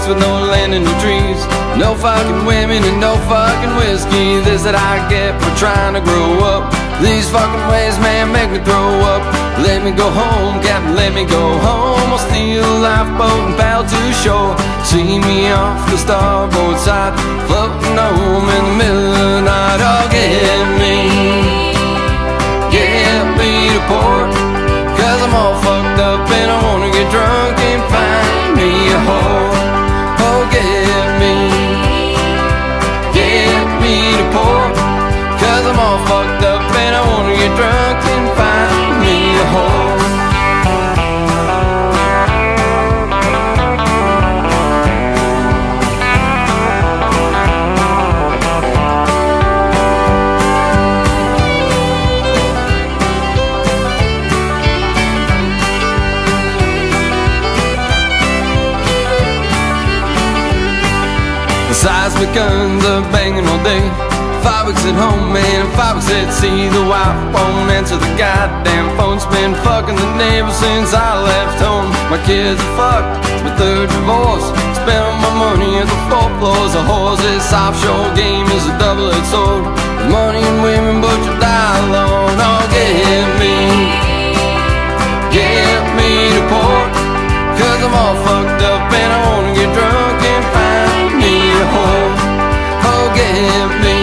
with no land in the trees. No fucking women and no fucking whiskey. This that I get for trying to grow up. These fucking ways, man, make me throw up. Let me go home, Captain, let me go home. I'll steal a lifeboat and paddle to shore. See me off the starboard side, floating home in the middle of the night. Oh, get me to port, 'cause I'm all fucked up and I wanna get drunk and find me a whore. Oh, get me to port, 'cause I'm all fucked up and I wanna get drunk and find me a whore. Seismic guns are banging all day. 5 weeks at home, man, and 5 weeks at sea. The wife won't answer the goddamn phone. It's been fucking the neighbor since I left home. My kids are fucked, it's my 3rd divorce. Spend all my money at the 4 floors of whores. This offshore game is a double-edged sword. Money and women, but you die alone. Oh, get me to port, 'cause I'm all fucked up and I wanna get drunk and find me a whore. Oh, get me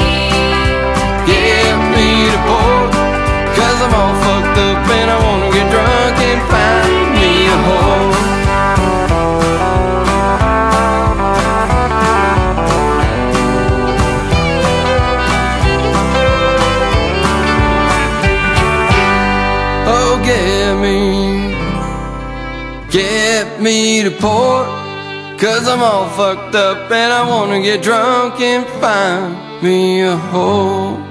to port, 'cause I'm all fucked up and I wanna get drunk and find me a whore. Oh, get me to port, 'cause I'm all fucked up and I wanna get drunk and find me a hole.